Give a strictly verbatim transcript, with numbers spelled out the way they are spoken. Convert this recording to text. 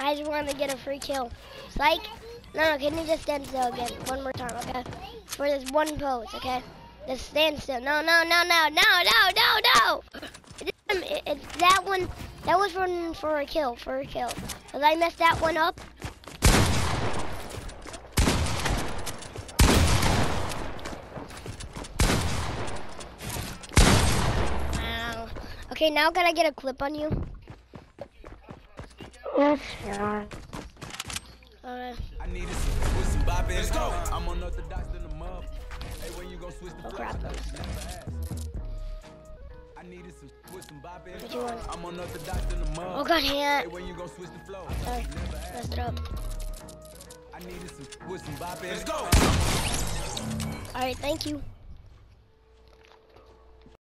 I just wanted to get a free kill. Psych. No, no, can you just stand still again? One more time, okay? For this one pose, okay? Just stand still. No, no, no, no, no, no, no, no! It, it, it, that one, that was for, for a kill, for a kill. Because I messed that one up. Wow. Okay, now can I get a clip on you? Yes, sure. Alright. I need this with some bop in. Let's go. I'm unorthodox in the mud. Hey, when you gon' switch the Oh flow? crap. I needed some with some bop in. What you want? I'm unorthodox in the mud. Oh god, hand. Hey, when you gon' switch the flow? Sorry. Messed it up. I needed some with some bop in. Let's go. Alright, thank you.